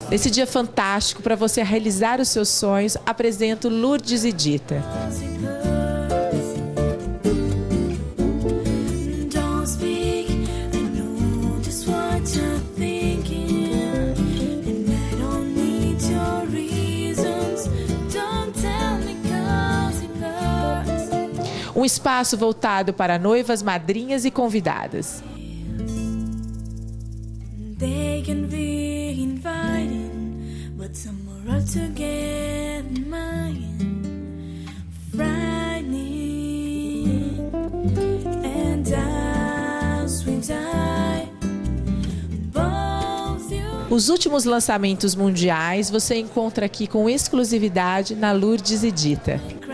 Nesse dia fantástico para você realizar os seus sonhos, apresento Lourdes e Dita. Um espaço voltado para noivas, madrinhas e convidadas. Os últimos lançamentos mundiais você encontra aqui com exclusividade na Lourdes e Dita.